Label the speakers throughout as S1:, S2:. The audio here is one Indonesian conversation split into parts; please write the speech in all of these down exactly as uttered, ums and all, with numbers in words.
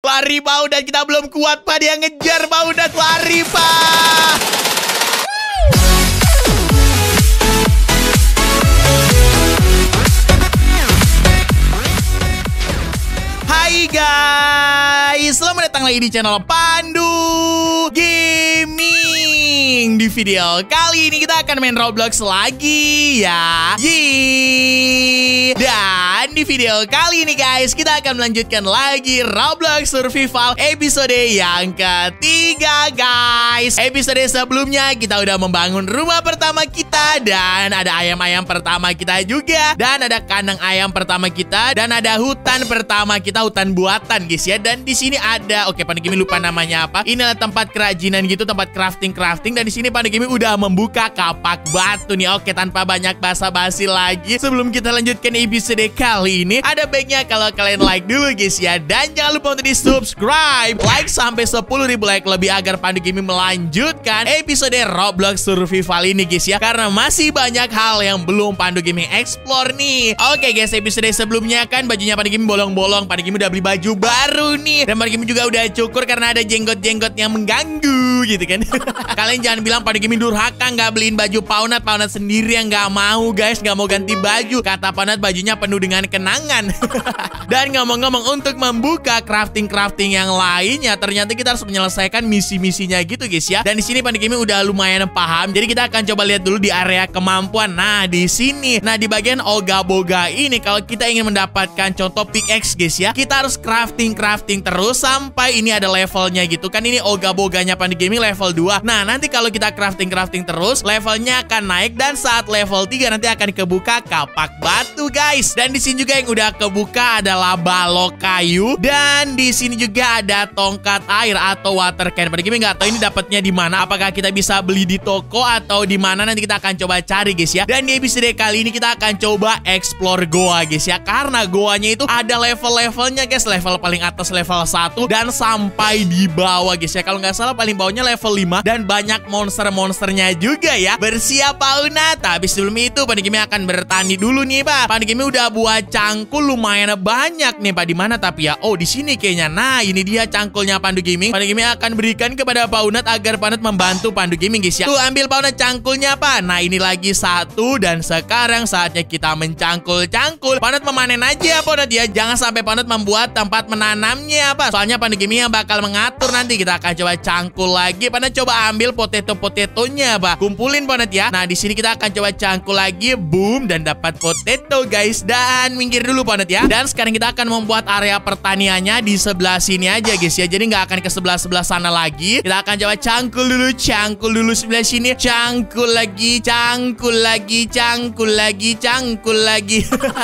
S1: Lari Pak Unat, kita belum kuat Pak. Dia ngejar Pak Unat. Lari Pak. Hai guys, selamat datang lagi di channel Pandu Gaming. Di video kali ini kita akan main Roblox lagi ya. Yeay. Dan di video kali ini guys, kita akan melanjutkan lagi Roblox Survival episode yang ketiga guys. Episode sebelumnya kita udah membangun rumah pertama kita, dan ada ayam-ayam pertama kita juga, dan ada kandang ayam pertama kita, dan ada hutan pertama kita, hutan buatan guys ya. Dan di sini ada, oke Pandu Gaming lupa namanya apa. Ini adalah tempat kerajinan gitu, tempat crafting crafting. Dan di sini Pandu Gaming udah membuka kapak batu nih. Oke, tanpa banyak basa-basi lagi, sebelum kita lanjutkan episode kali ini, ada baiknya kalau kalian like dulu guys ya. Dan jangan lupa untuk di subscribe, like sampai sepuluh ribu like lebih agar Pandu Gaming melanjutkan episode Roblox Survival ini guys ya. Karena masih banyak hal yang belum Pandu Gaming explore nih. Oke guys, episode sebelumnya kan bajunya Pandu Gaming bolong-bolong. Pandu Gaming udah beli baju baru nih, dan Pandu Gaming juga udah cukur karena ada jenggot-jenggot yang mengganggu gitu kan. Kalian jangan bilang Pandu Gaming durhaka nggak beliin baju Paunat. Paunat sendiri yang nggak mau guys, nggak mau ganti baju. Kata Paunat bajunya penuh dengan kenangan. Dan ngomong-ngomong, untuk membuka crafting-crafting yang lainnya, ternyata kita harus menyelesaikan misi-misinya gitu guys ya. Dan di sini Pandu Gaming udah lumayan paham. Jadi kita akan coba lihat dulu di area kemampuan. Nah di sini, nah di bagian oga-boga ini, kalau kita ingin mendapatkan contoh pickaxe guys ya, kita harus crafting-crafting terus sampai ini ada levelnya gitu kan. Ini oga-boganya Pandu Gaming level dua. Nah nanti kalau kita crafting-crafting terus, levelnya akan naik, dan saat level tiga nanti akan kebuka kapak batu guys. Dan di sini juga yang udah kebuka adalah balok kayu, dan di sini juga ada tongkat air atau water can. Pandu Gaming nggak tahu ini dapatnya di mana. Apakah kita bisa beli di toko atau di mana, nanti kita akan coba cari guys ya. Dan di episode kali ini kita akan coba explore goa guys ya, karena goanya itu ada level-levelnya guys. Level paling atas level satu dan sampai di bawah guys ya. Kalau nggak salah paling bawahnya level lima, dan banyak monster-monsternya juga ya. Bersiap Paunat. Tapi sebelum itu Pandu Gaming akan bertani dulu nih Pak. Pandu Gaming udah buat cangkul lumayan banyak nih Pak. Di mana tapi ya? Oh di sini kayaknya. Nah ini dia cangkulnya Pandu Gaming. Pandu Gaming akan berikan kepada Paunat agar Paunat membantu Pandu Gaming guys ya. Tuh ambil Paunat cangkulnya Pak. Nah ini lagi satu, dan sekarang saatnya kita mencangkul-cangkul. Paunat memanen aja Paunat ya. Jangan sampai Paunat membuat tempat menanamnya Pak. Soalnya Pandu Gaming yang bakal mengatur nanti. Kita akan coba cangkul lagi. Paunat coba ambil potato-potatonya Pak. Kumpulin Paunat ya. Nah di sini kita akan coba cangkul lagi. Boom, dan dapat potato guys. Dan minggir dulu Paunat ya. Dan sekarang kita akan membuat area pertaniannya di sebelah sini aja guys ya. Jadi nggak akan ke sebelah-sebelah sana lagi. Kita akan coba cangkul dulu, cangkul dulu sebelah sini. Cangkul lagi, cangkul lagi, cangkul lagi, cangkul lagi.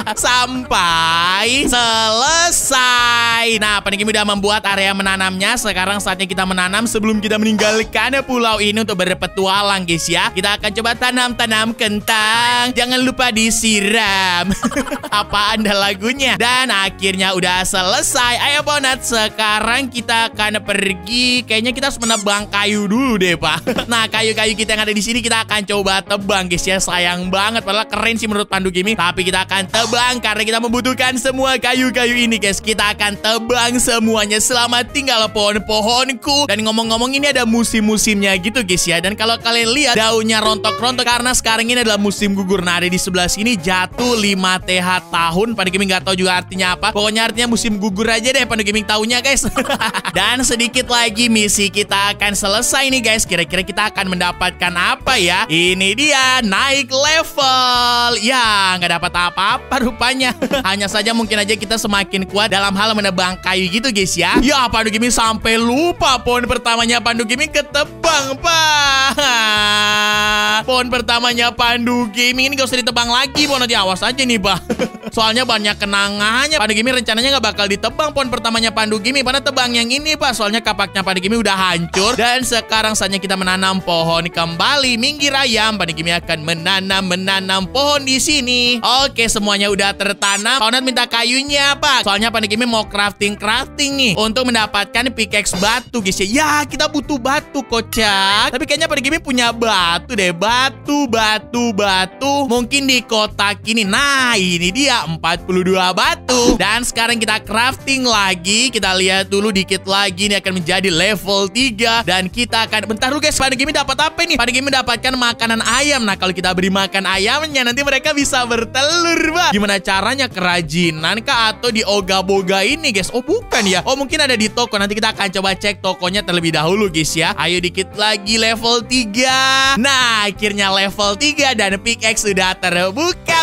S1: Sampai selesai. Nah Pandu Gaming udah membuat area menanamnya. Sekarang saatnya kita menanam sebelum kita meninggalkan pulau ini untuk berpetualang guys ya. Kita akan coba tanam-tanam kentang. Jangan lupa disiram. Apa anda lagunya? Dan akhirnya udah selesai. Ayo Paunat, sekarang kita akan pergi. Kayaknya kita harus menebang kayu dulu deh Pak. Nah kayu-kayu kita yang ada di sini kita akan coba tebang guys ya. Sayang banget, padahal keren sih menurut Pandu Gaming. Tapi kita akan tebang karena kita membutuhkan semua kayu-kayu ini guys. Kita akan tebang semuanya. Selamat tinggal pohon-pohonku. Dan ngomong-ngomong ini ada musim-musimnya gitu guys ya. Dan kalau kalian lihat daunnya rontok-rontok karena sekarang ini adalah musim gugur. Nah ada di sebelah sini jatuh lima T H tahun. Pandu Gaming nggak tahu juga artinya apa. Pokoknya artinya musim gugur aja deh Pandu Gaming taunya guys. Dan sedikit lagi misi kita akan selesai nih guys. Kira-kira kita akan mendapatkan apa ya? Ini dia, naik level. Ya nggak dapat apa-apa rupanya. Hanya saja mungkin aja kita semakin kuat dalam hal menebang kayu gitu guys ya. Ya Pandu Gaming sampai lupa pohon pertamanya Pandu Gaming ketebang Pak. Pohon pertamanya Pandu Gaming ini gak usah ditebang lagi. Pohon nanti awas aja nih Pak. Soalnya banyak kenangannya. Pandu Gaming rencananya gak bakal ditebang pohon pertamanya Pandu Gaming. Pada tebang yang ini Pak. Soalnya kapaknya Pandu Gaming udah hancur. Dan sekarang saatnya kita menanam pohon kembali. Minggir ayam. Pandu Gaming akan menanam-menanam pohon di sini. Oke semuanya udah tertanam. Paunat minta kayunya Pak. Soalnya Pandu Gaming mau crafting-crafting nih untuk mendapatkan pickaxe batu guys ya. Ya kita butuh batu kocak. Tapi kayaknya Pandu Gaming punya batu deh deh. Batu, batu, batu. Mungkin di kotak ini. Nah, ini dia empat puluh dua batu. Dan sekarang kita crafting lagi. Kita lihat dulu dikit lagi. Ini akan menjadi level tiga. Dan kita akan... Bentar dulu guys, Panda Gaming dapat apa nih? Panda Gaming mendapatkan makanan ayam. Nah, kalau kita beri makan ayamnya, nanti mereka bisa bertelur, bah. Gimana caranya? Kerajinan kah? Atau di oga-boga ini, guys? Oh, bukan ya. Oh, mungkin ada di toko. Nanti kita akan coba cek tokonya terlebih dahulu, guys ya. Ayo dikit lagi level tiga. Nah, akhirnya level tiga. Dan pickaxe sudah terbuka,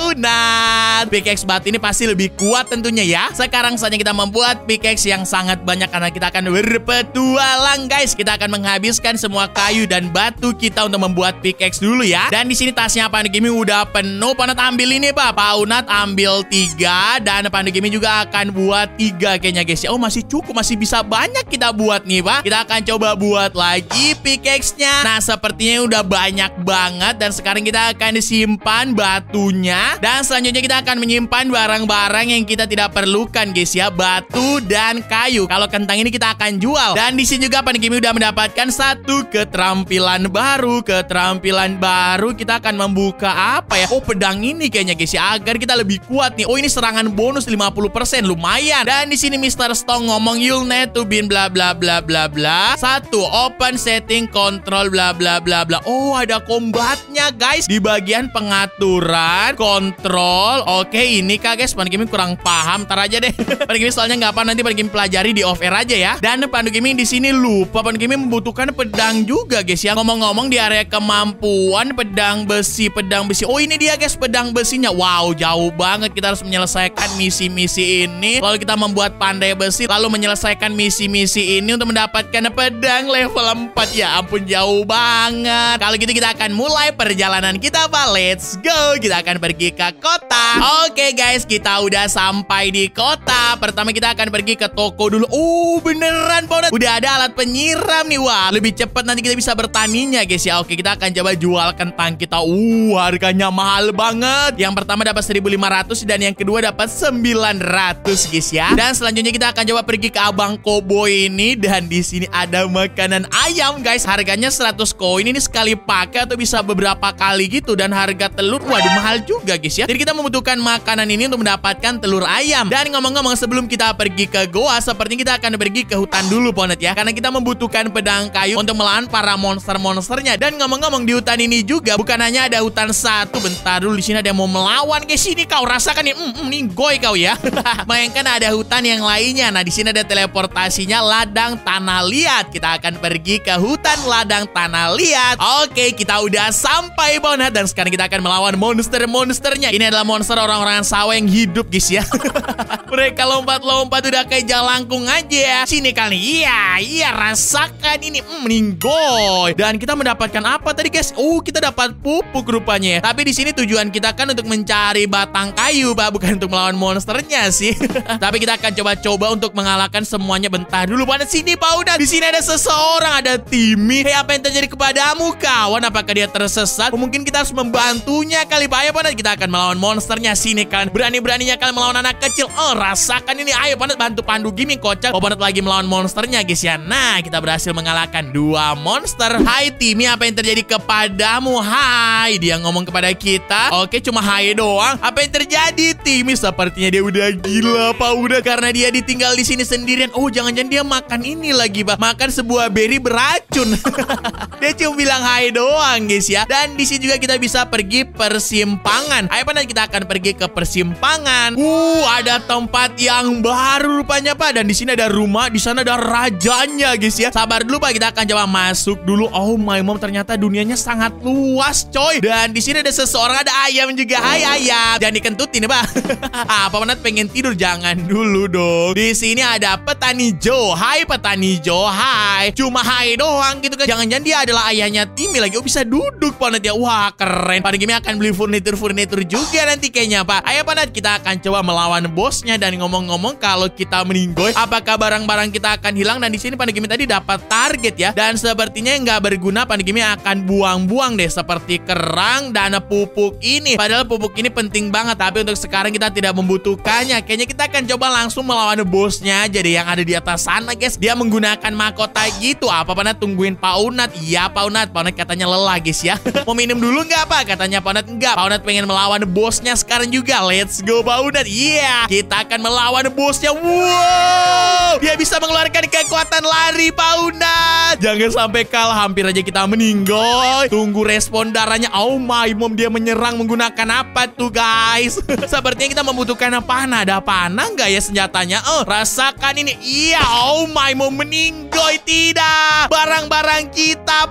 S1: Paunat. Pickaxe batu ini pasti lebih kuat tentunya ya. Sekarang saja kita membuat pickaxe yang sangat banyak. Karena kita akan berpetualang, guys. Kita akan menghabiskan semua kayu dan batu kita untuk membuat pickaxe dulu ya. Dan di sini tasnya Panda Gaming udah penuh. Paunat ambil ini, Pak. Paunat ambil tiga. Dan Panda Gaming juga akan buat tiga kayaknya, guys ya. Oh, masih cukup. Masih bisa banyak kita buat nih, Pak. Kita akan coba buat lagi pickaxe-nya. Nah, sepertinya udah banyak banget. Dan sekarang kita akan disimpan batunya. Dan selanjutnya kita akan menyimpan barang-barang yang kita tidak perlukan, guys ya. Batu dan kayu. Kalau kentang ini kita akan jual. Dan di sini juga Panda Gaming udah mendapatkan satu keterampilan baru. Keterampilan baru kita akan membuka apa ya? Oh, pedang ini kayaknya, guys ya. Agar kita lebih kuat nih. Oh, ini serangan bonus lima puluh persen. Lumayan. Dan di sini Mister Stong ngomong you'll need to be bla bla bla bla bla. Satu, open setting control bla bla bla bla. Oh, ada combatnya, guys. Di bagian pengaturan kontrol. Oke, ini kah, guys? Panda Gaming kurang paham. Ntar aja deh. Panda Gaming soalnya nggak apa, nanti Panda Gaming pelajari di off air aja ya. Dan Panda Gaming di sini lupa. Panda Gaming membutuhkan pedang juga, guys ya. Ngomong-ngomong di area kemampuan pedang besi, pedang besi. Oh, ini dia, guys, pedang besinya. Wow, jauh banget. Kita harus menyelesaikan misi-misi ini. Lalu kita membuat pandai besi, lalu menyelesaikan misi-misi ini untuk mendapatkan pedang level empat. Ya ampun, jauh banget. Kalau gitu kita akan mulai perjalanan kita, Pak. Let's go. Kita akan pergi ke kota. Oke, guys, kita udah sampai di kota. Pertama kita akan pergi ke toko dulu. Oh, beneran, Paunat. Udah ada alat penyiram nih. Wah, lebih cepat nanti kita bisa bertaninya, guys ya. Oke, kita akan coba jual kentang kita. Uh, harganya mahal banget. Yang pertama dapat seribu lima ratus dan yang kedua dapat sembilan ratus, guys ya. Dan selanjutnya kita akan coba pergi ke Abang Koboi ini. Dan di sini ada makanan ayam, guys. Harganya seratus koin. Ini sekali pakai atau bisa beberapa kali gitu. Dan harga telur, waduh, mahal juga, guys ya. Jadi kita membutuhkan makanan ini untuk mendapatkan telur ayam. Dan ngomong-ngomong, sebelum kita pergi ke goa, sepertinya kita akan pergi ke hutan dulu, Paunat ya. Karena kita membutuhkan pedang kayu untuk melawan para monster-monsternya. Dan ngomong-ngomong, di hutan ini juga bukan hanya ada hutan satu. Bentar dulu, di sini ada yang mau melawan, guys. Ini kau rasakan nih, mm, mm, nih goy kau ya. Bayangkan ada hutan yang lainnya. Nah, di sini ada teleportasinya ladang tanah liat. Kita akan pergi ke hutan ladang tanah liat. Oke, kita udah sampai, Paunat. Dan sekarang kita akan melawan monster-monsternya. Ini adalah monster orang-orang sawah yang hidup, guys ya. Mereka lompat-lompat udah kayak jalangkung aja ya. Sini kali. Iya, iya, rasakan ini. Hmm, meninggoy. Dan kita mendapatkan apa tadi, guys? Oh, kita dapat pupuk rupanya ya. Tapi di sini tujuan kita kan untuk mencari batang kayu, Pak. Bukan untuk melawan monsternya sih. Tapi kita akan coba-coba untuk mengalahkan semuanya. Bentar dulu, pada sini, Pak. Udah. Di sini ada seseorang, ada Timmy. Hei, apa yang terjadi kepadamu, kawan? Apakah dia tersesat? Oh, mungkin kita harus membantunya kali, Pak. Ayo, Paunat. Kita akan melawan monsternya. Sini kan. Berani-beraninya kalian melawan anak kecil. Oh, rasakan ini. Ayo, Paunat, bantu pandu gaming, kocak. Oh, Paunat lagi melawan monsternya, guys ya. Nah, kita berhasil mengalahkan dua monster. Hai, Timmy, apa yang terjadi kepadamu? Hai, dia ngomong kepada kita. Oke, cuma hai doang. Apa yang terjadi, Timmy? Sepertinya dia udah gila, Pak. Udah, karena dia ditinggal di sini sendirian. Oh, jangan-jangan dia makan ini lagi, Pak. Makan sebuah berry beracun. Dia cuma bilang hai doang, guys ya. Dan di sini juga kita bisa pergi persimpangan. Ayo, Paunat, kita akan pergi ke persimpangan. Uh, ada tempat yang baru rupanya, Pak. Dan di sini ada rumah, di sana ada rajanya, guys ya. Sabar dulu, Pak. Kita akan coba masuk dulu. Oh my mom, ternyata dunianya sangat luas, coy. Dan di sini ada seseorang, ada ayam juga. Hai ayam. Jangan dikentutin ya, Pak. Ah, Paunat pengen tidur. Jangan dulu dong. Di sini ada petani Joe. Hai petani Joe. Hai. Cuma hai doang gitu kan. Jangan-jangan dia adalah ayahnya Timmy lagi. Oh, bisa duduk, Paunat ya. Wah, keren. Pada game akan beli furnitur-furnitur juga nanti kayaknya, Pak. Ayo, Paunat, kita akan coba melawan bosnya. Dan ngomong-ngomong, kalau kita meninggoy, apakah barang-barang kita akan hilang? Dan di sini Panda Gaming tadi dapat target ya. Dan sepertinya nggak berguna. Panda Gaming akan buang-buang deh, seperti kerang dan pupuk ini. Padahal pupuk ini penting banget, tapi untuk sekarang kita tidak membutuhkannya. Kayaknya kita akan coba langsung melawan bosnya aja deh, yang ada di atas sana, guys. Dia menggunakan mahkota gitu. Apa Paunat tungguin Paunat? Iya, Paunat. Paunat kata katanya lelah guys ya. Mau minum dulu nggak Pak? Katanya Paunat enggak. Paunat pengen melawan bosnya sekarang juga. Let's go Paunat. Iya, yeah, kita akan melawan bosnya. Wow, dia bisa mengeluarkan kekuatan lari Paunat. Jangan sampai kalah, hampir aja kita meninggal. Tunggu respon darahnya. Oh my mom, dia menyerang menggunakan apa tuh guys? Sepertinya kita membutuhkan panah. Ada panah nggak ya senjatanya? Oh, rasakan ini. Iya, oh my mom meninggal. Tidak, barang-barang kita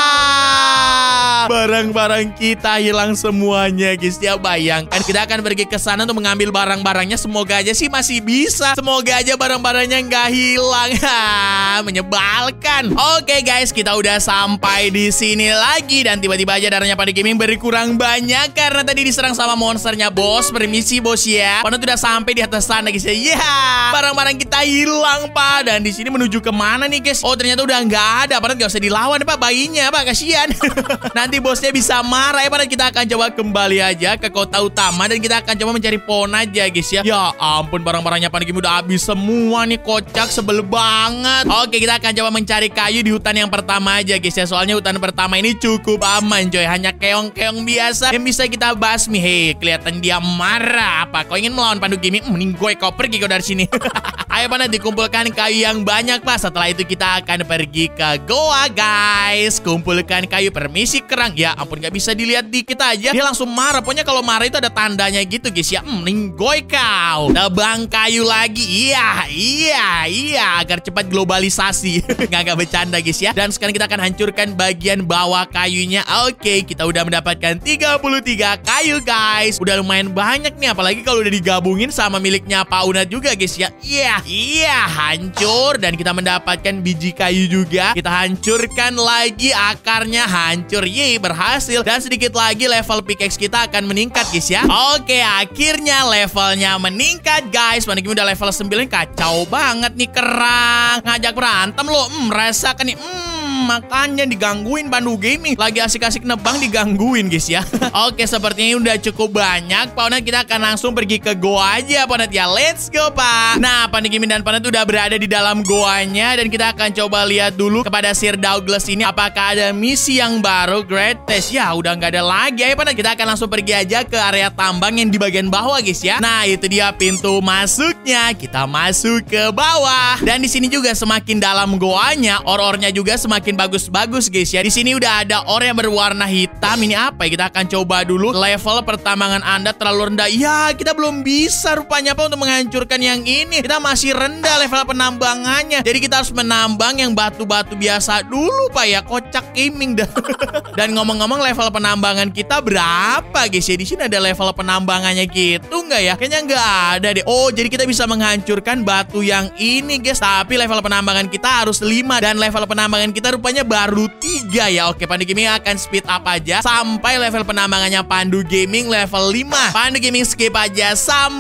S1: Pak. Barang-barang kita hilang semuanya guys ya. Bayangkan kita akan pergi ke sana untuk mengambil barang-barangnya. Semoga aja sih masih bisa. Semoga aja barang-barangnya nggak hilang. Ha, menyebalkan. Oke guys, kita udah sampai di sini lagi dan tiba-tiba aja darahnya Panda Gaming berkurang banyak karena tadi diserang sama monsternya bos. Permisi bos ya. Panda udah sampai di atas sana guys ya. Ya, barang-barang kita hilang Pak. Dan di sini menuju kemana nih guys? Oh ternyata udah nggak ada. Panda nggak usah dilawan Pak bayinya Pak, kasihan. Nanti bosnya bisa marah ya Panda. Kita akan coba kembali aja ke kota utama dan kita akan coba mencari pohon aja guys ya. Ya ampun, barang-barangnya Panda Gaming udah habis semua nih, kocak, sebel banget. Oke, kita akan coba mencari kayu di hutan yang pertama aja guys ya. Soalnya hutan pertama ini cukup aman coy. Hanya keong-keong biasa yang bisa kita basmi. Hei, kelihatan dia marah. Apa kau ingin melawan Panda Gaming? Mending gue kau pergi kau dari sini. Ayo Panda, dikumpulkan kayu yang banyak Pak. Setelah itu kita akan pergi ke goa guys. Kumpulkan kayu. Permisi kerang. Ya ampun, gak bisa dilihat dikit aja dia langsung marah. Pokoknya kalau marah itu ada tandanya gitu guys ya. Mending gue kau. Tebang kayu lagi. Iya, iya, iya, agar cepat globalisasi. Nggak nggak bercanda guys ya. Dan sekarang kita akan hancurkan bagian bawah kayunya. Oke, kita udah mendapatkan tiga puluh tiga kayu guys. Udah lumayan banyak nih, apalagi kalau udah digabungin sama miliknya Paunat juga guys ya. Iya, iya, hancur. Dan kita mendapatkan biji kayu juga. Kita hancurkan lagi akarnya, hancur. Yeay, berhasil. Dan sedikit lagi level pickaxe kita akan meningkat guys ya. Oke, akhirnya levelnya meningkat guys. Panda Gaming udah level sembilan. Kacau banget nih kerang. Ngajak berantem lo. Hmm, rasakan nih. Hmm, makanya digangguin Panda Gaming. Lagi asik-asik nebang digangguin guys ya. Oke, sepertinya udah cukup banyak. Paunat, kita akan langsung pergi ke goa aja Paunat ya. Let's go Pak. Nah, Panda Gaming dan Paunat udah berada di dalam goanya. Dan kita akan coba lihat dulu kepada Sir Douglas ini. Apakah ada misi yang baru? Great Test. Ya, udah nggak ada lagi. Ayo Paunat, kita akan langsung pergi aja ke area tambang yang di bagian bawah guys ya. Nah, itu dia pintu masuknya. Kita masuk ke bawah. Dan di sini juga semakin dalam goanya, or-ornya juga semakin bagus-bagus guys ya. Di sini udah ada or yang berwarna hitam. Ini apa ya? Kita akan coba dulu. Level pertambangan Anda terlalu rendah. Ya, kita belum bisa rupanya Pak untuk menghancurkan yang ini. Kita masih rendah level penambangannya. Jadi kita harus menambang yang batu-batu biasa dulu Pak ya. Kocak gaming dah. Dan ngomong-ngomong, level penambangan kita berapa guys ya? Di sini ada level penambangannya gitu nggak ya? Kayaknya nggak ada deh. Oh, jadi kita bisa menghancurkan batu yang ini guys. Tapi level penambangan kita harus lima. Dan level penambangan kita rupanya baru tiga ya. Oke, Panda Gaming akan speed up aja sampai level penambangannya Pandu Gaming level lima. Pandu Gaming skip aja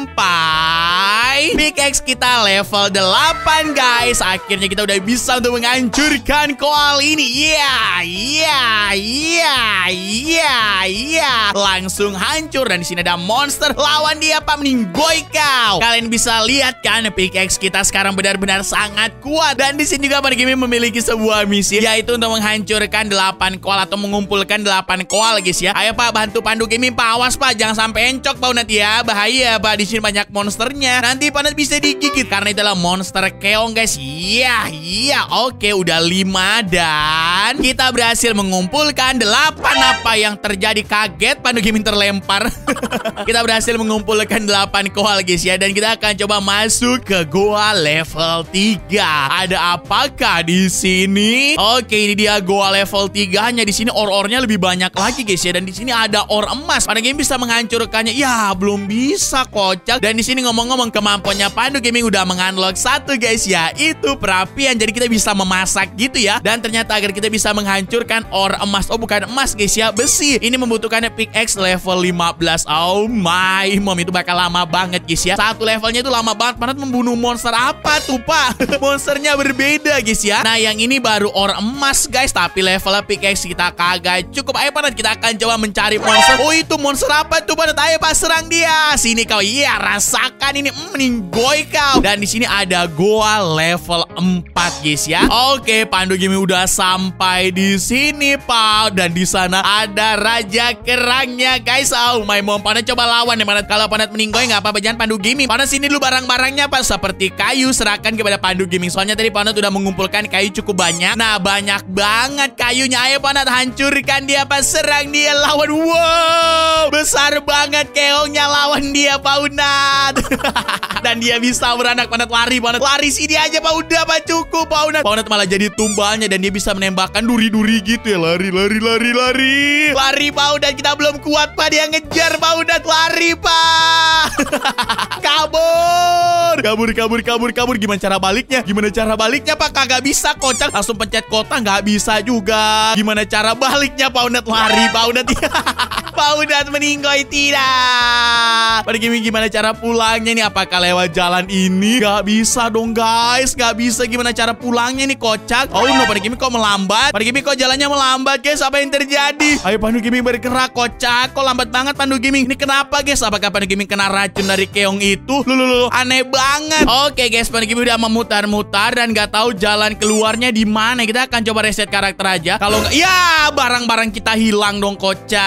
S1: sampai pickaxe kita level delapan guys. Akhirnya kita udah bisa untuk menghancurkan koal ini. Iya, iya, iya, iya, iya. Langsung hancur. Dan di sini ada monster. Lawan dia Pak, meninggoy kau. Kalian bisa lihat kan, pickaxe kita sekarang benar-benar sangat kuat. Dan di sini juga Panda Gaming memiliki sebuah misi, yaitu untuk menghancurkan delapan koal atau mengumpulkan delapan koal guys ya. Ayo Pak, bantu Pandu Gaming Pak. Awas Pak, jangan sampai encok Paunat ya. Bahaya Pak, di sini banyak monsternya. Nanti Paunat bisa digigit karena itu adalah monster keong guys. Iya, iya. Oke, udah lima dan kita berhasil mengumpulkan delapan. Apa yang terjadi? Kaget Pandu Gaming terlempar. Kita berhasil mengumpulkan delapan koal guys ya. Dan kita akan coba masuk ke goa level tiga. Ada apakah di sini? Oke, ini dia goa level tiga. Hanya di sini or-ornya lebih banyak lagi guys ya. Dan di sini ada or emas. Panda Gaming bisa menghancurkannya. Ya, belum bisa kocak. Dan di sini ngomong-ngomong, kemampuannya Pandu Gaming udah mengunlock satu guys ya. Itu perapian. Jadi kita bisa memasak gitu ya. Dan ternyata agar kita bisa menghancurkan or emas. Oh, bukan emas guys ya, besi. Ini membutuhkan pickaxe level lima belas. Oh my mom, itu bakal lama banget guys ya. Satu levelnya itu lama banget. Panda membunuh monster apa tuh Pak? Monsternya berbeda guys ya. Nah, yang ini baru or emas. emas guys, tapi level pickaxe kita kagak cukup. Ayo Panat, kita akan coba mencari monster. Oh itu monster apa tuh Panat? Ayo Pak, serang dia. Sini kau. Iya, rasakan ini. Hmm, meninggoy kau. Dan di sini ada goa level empat guys ya. Oke, Pandu Gaming udah sampai di sini Pak. Dan di sana ada raja kerangnya guys. Oh my mom, Panat coba lawan ya Panat. Kalau Panat meninggoy nggak apa-apa, jangan Pandu Gaming. Panat sini dulu barang-barangnya Pak, seperti kayu serahkan kepada Pandu Gaming. Soalnya tadi Panat udah mengumpulkan kayu cukup banyak. Nah, banyak banget kayunya. Ayo Panat, hancurkan dia Pak, serang dia, lawan. Wow, besar banget keongnya, lawan dia Pak Unat. Dan dia bisa beranak. Panat lari, Panat lari sini aja Pak. Udah Pak, cukup Pak Unat. Pak Unat malah jadi tumbalnya dan dia bisa menembakkan duri-duri gitu ya. Lari, lari, lari, lari. Lari Pak Unat, kita belum kuat Pak. Dia ngejar Pak Unat, lari Pak. Kabur. Kabur, kabur, kabur, kabur. Gimana cara baliknya? Gimana cara baliknya Pak? Kagak bisa, kocak. Langsung pencet kota, nggak bisa juga. Gimana cara baliknya Pak Unat? Lari Pak Unat. Pak Unat meninggoy tidak. Pada Gaming, gimana cara pulangnya nih? Apakah lewat jalan ini? Gak bisa dong guys, gak bisa. Gimana cara pulangnya nih, kocak? Oh no, Pada Gaming kok melambat? Pada Gaming kok jalannya melambat guys? Apa yang terjadi? Ayo Pandu Gaming bergerak, kocak. Kok lambat banget Pandu Gaming? Ini kenapa guys? Apakah Pandu Gaming kena racun dari keong itu? Lulu, aneh banget. Oke guys, Pandu Gaming udah memutar-mutar dan gak tahu jalan keluarnya di mana. Kita akan coba reset karakter aja. Kalau nggak, ya barang-barang kita hilang dong,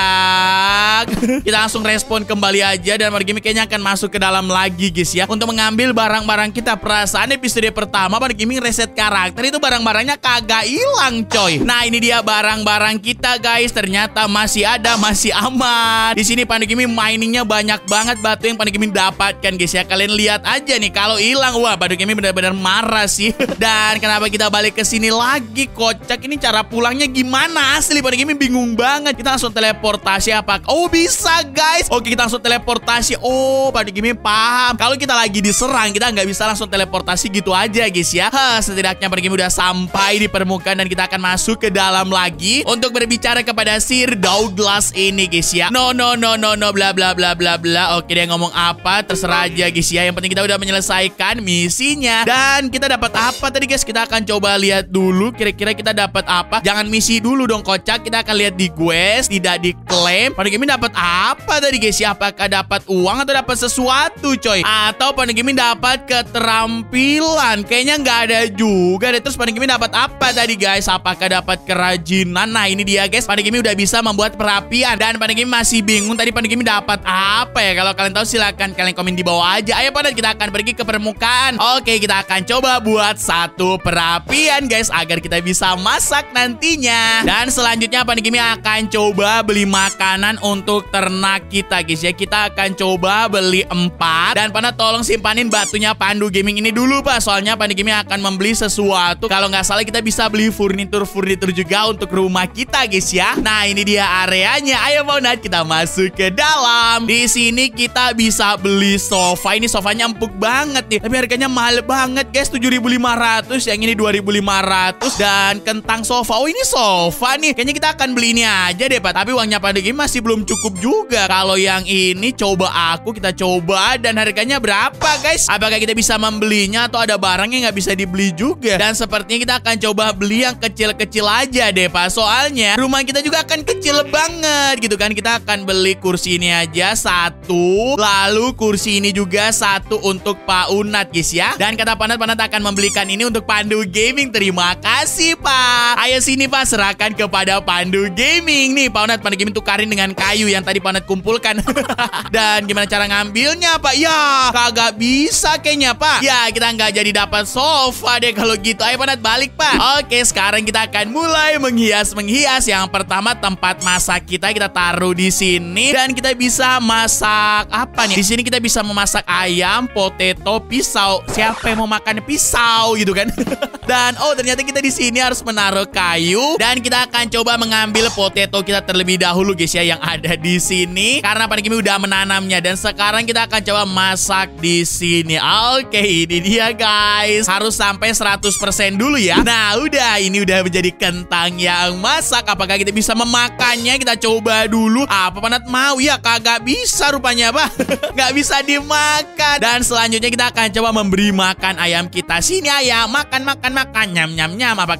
S1: kocak. Kita langsung respon kembali aja dan Pandu Gaming kayaknya akan masuk ke dalam lagi guys ya, untuk mengambil barang-barang kita. Perasaan episode pertama Pandu Gaming reset karakter itu barang-barangnya kagak hilang coy. Nah ini dia barang-barang kita guys, ternyata masih ada, masih aman. Di sini Pandu Gaming miningnya banyak banget batu yang Pandu Gaming dapatkan guys ya. Kalian lihat aja nih, kalau hilang wah Pandu Gaming benar-benar marah sih. Dan kenapa kita balik ke sini lagi, kocak? Ini cara pulangnya gimana? Asli Pandu Gaming bingung banget. Kita langsung teleportasi apa? Oh bisa guys. Oke, kita langsung teleportasi. Oh Pandu Gaming paham. Kalau kita lagi diserang, kita nggak bisa langsung teleportasi gitu aja guys ya. Hah, setidaknya Pandu Gaming udah sampai di permukaan dan kita akan masuk ke dalam lagi untuk berbicara kepada Sir Douglas ini guys ya. No no no no no bla bla bla bla bla. Oke, dia ngomong apa terserah aja guys ya. Yang penting kita udah menyelesaikan misinya. Dan kita dapat apa tadi guys? Kita akan coba lihat dulu kira-kira kita dapat apa. Jangan misi dulu dong, kocak. Kita akan lihat di quest, tidak diklaim. Pandu Gaming dapat apa tadi guys ya? Apakah dapat uang atau dapat sesuatu coy? Atau Pandu Gaming dapat keterampilan? Kayaknya nggak ada juga deh. Terus Pandu Gaming dapat apa tadi guys? Apakah dapat kerajinan? Nah ini dia guys, Pandu Gaming udah bisa membuat perapian. Dan Pandu Gaming masih bingung tadi Pandu Gaming dapat apa ya? Kalau kalian tahu silahkan kalian komen di bawah aja. Ayo Pandu, kita akan pergi ke permukaan. Oke, kita akan coba buat satu perapian guys, agar kita bisa masak nantinya. Dan selanjutnya Pandu Gaming akan coba beli makanan untuk ternak kita guys ya. Kita akan coba beli empat. Dan Pandu tolong simpanin batunya Pandu Gaming ini dulu Pak. Soalnya Pandu Gaming akan membeli sesuatu. Kalau nggak salah kita bisa beli furnitur-furnitur juga untuk rumah kita guys ya. Nah ini dia areanya. Ayo Pandu, kita masuk ke dalam. Di sini kita bisa beli sofa. Ini sofanya empuk banget nih, tapi harganya mahal banget guys, tujuh ribu lima ratus. Yang ini dua ribu lima ratus. Dan kentang sofa. Oh ini sofa nih. Kayaknya kita akan beli ini aja deh Pak. Tapi uangnya Pandu Gaming masih belum cukup juga. Kalau yang ini coba aku, kita coba. Dan harganya berapa guys? Apakah kita bisa membelinya atau ada barang yang nggak bisa dibeli juga? Dan sepertinya kita akan coba beli yang kecil-kecil aja deh Pak. Soalnya rumah kita juga akan kecil banget gitu kan. Kita akan beli kursi ini aja satu. Lalu kursi ini juga satu untuk Pak Unat guys ya. Dan kata Panat, Panat akan membelikan ini untuk Pandu Gaming. Terima kasih Pak. Ayo sini Pak, serahkan kepada Pandu Gaming. Nih Pak Unat, Pandu Gaming tukarin dengan kayu yang tadi Panat kumpulkan. Dan gimana cara ngambilnya Pak? Ya kagak bisa kayaknya Pak. Ya kita nggak jadi dapat sofa deh kalau gitu. Ayo Panat balik Pak. Oke, sekarang kita akan mulai menghias-menghias. Yang pertama tempat masak kita kita taruh di sini. Dan kita bisa masak apa nih? Di sini kita bisa memasak ayam, potato, pisau. Siapa yang mau makan pisau gitu kan? Dan oh ternyata kita di sini harus menaruh kayu. Dan kita akan coba mengambil potato kita terlebih dahulu guys ya, yang ada di sini. Karena Pandu Gaming udah menanamnya. Dan sekarang kita akan coba masak di sini. Oke, ini dia guys. Harus sampai seratus persen dulu ya. Nah udah, ini udah menjadi kentang yang masak. Apakah kita bisa memakannya? Kita coba dulu. Apa Panat mau? Ya kagak bisa rupanya Pak. Gak bisa dimakan. Dan selanjutnya kita akan coba memberi makan ayam kita. Sini ayam, makan makan makan, nyam nyam nyam. Apakah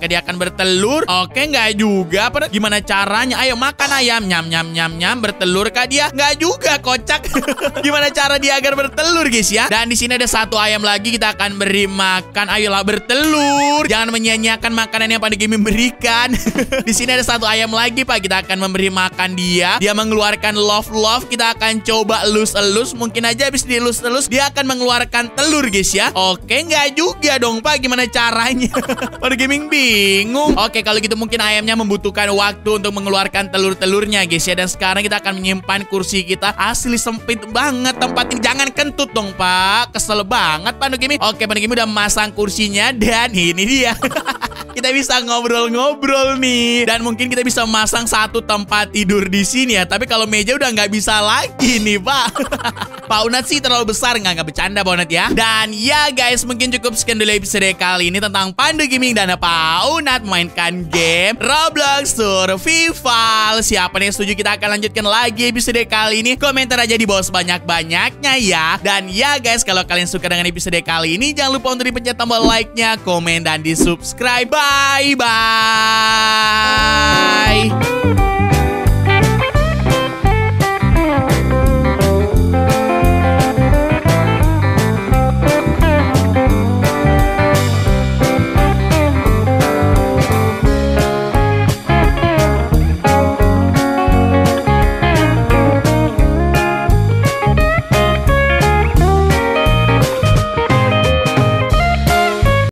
S1: dia akan bertelur? Oke, nggak juga. Padahal gimana caranya? Ayo makan ayam. Nyam, nyam, nyam, nyam. Bertelur kah dia? Nggak juga, kocak. Gimana cara dia agar bertelur, guys ya? Dan di sini ada satu ayam lagi. Kita akan beri makan. Ayolah bertelur. Jangan menyia-nyiakan makanan yang Panda Gaming berikan. Di sini ada satu ayam lagi, Pak. Kita akan memberi makan dia. Dia mengeluarkan love-love. Kita akan coba elus-elus. Mungkin aja habis dielus-elus dia akan mengeluarkan telur, guys ya. Oke, nggak juga dong, Pak. Gimana caranya? Panda Gaming bingung. Oke, kalau gitu mungkin ayamnya membutuhkan waktu untuk mengeluarkan telur-telurnya, guys ya. Dan sekarang kita akan menyimpan kursi kita. Asli sempit banget tempat ini. Jangan kentut dong, Pak. Kesel banget Panda Gaming. Oke, Panda Gaming udah memasang kursinya. Dan ini dia. Kita bisa ngobrol-ngobrol nih. Dan mungkin kita bisa memasang satu tempat tidur di sini ya. Tapi kalau meja udah nggak bisa lagi nih, Pak. Pak Unat sih terlalu besar. Nggak, nggak bercanda Pak Unat ya. Dan ya guys, mungkin cukup sekian dulu episode kali ini tentang Panda Gaming dan Pak Unat memainkan game Roblox Survival. Siapa nih yang setuju kita akan lanjutkan lagi episode kali ini? Komentar aja di bawah sebanyak-banyaknya ya. Dan ya guys, kalau kalian suka dengan episode kali ini, jangan lupa untuk dipencet tombol like-nya, komen, dan di subscribe. Bye-bye.